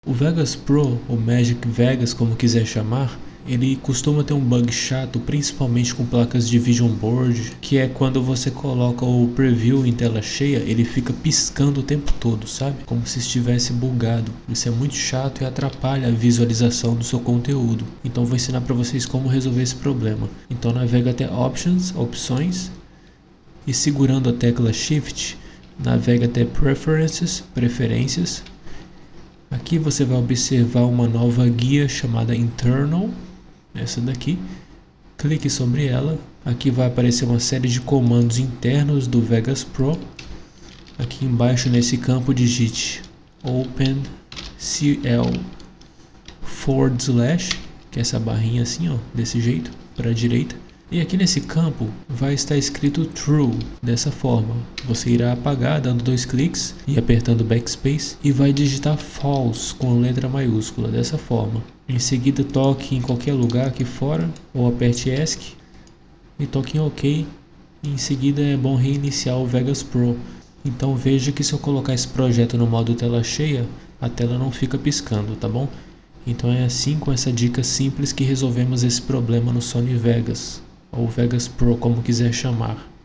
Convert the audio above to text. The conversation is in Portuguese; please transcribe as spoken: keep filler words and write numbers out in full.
O Vegas Pro, ou Magic Vegas, como quiser chamar, ele costuma ter um bug chato, principalmente com placas de Vision Board, que é quando você coloca o preview em tela cheia, ele fica piscando o tempo todo, sabe? Como se estivesse bugado. Isso é muito chato e atrapalha a visualização do seu conteúdo. Então vou ensinar para vocês como resolver esse problema. Então navega até Options, Opções, e segurando a tecla Shift, navega até Preferences, Preferências. Aqui você vai observar uma nova guia chamada Internal, essa daqui. Clique sobre ela. Aqui vai aparecer uma série de comandos internos do Vegas Pro. Aqui embaixo nesse campo digite Open C L forward slash, que é essa barrinha assim, ó, desse jeito, para a direita. E aqui nesse campo vai estar escrito True, dessa forma. Você irá apagar dando dois cliques e apertando Backspace e vai digitar False com letra maiúscula, dessa forma. Em seguida toque em qualquer lugar aqui fora ou aperte ESC e toque em OK. E em seguida é bom reiniciar o Vegas Pro. Então veja que se eu colocar esse projeto no modo tela cheia, a tela não fica piscando, tá bom? Então é assim, com essa dica simples, que resolvemos esse problema no Sony Vegas, ou Vegas Pro, como quiser chamar.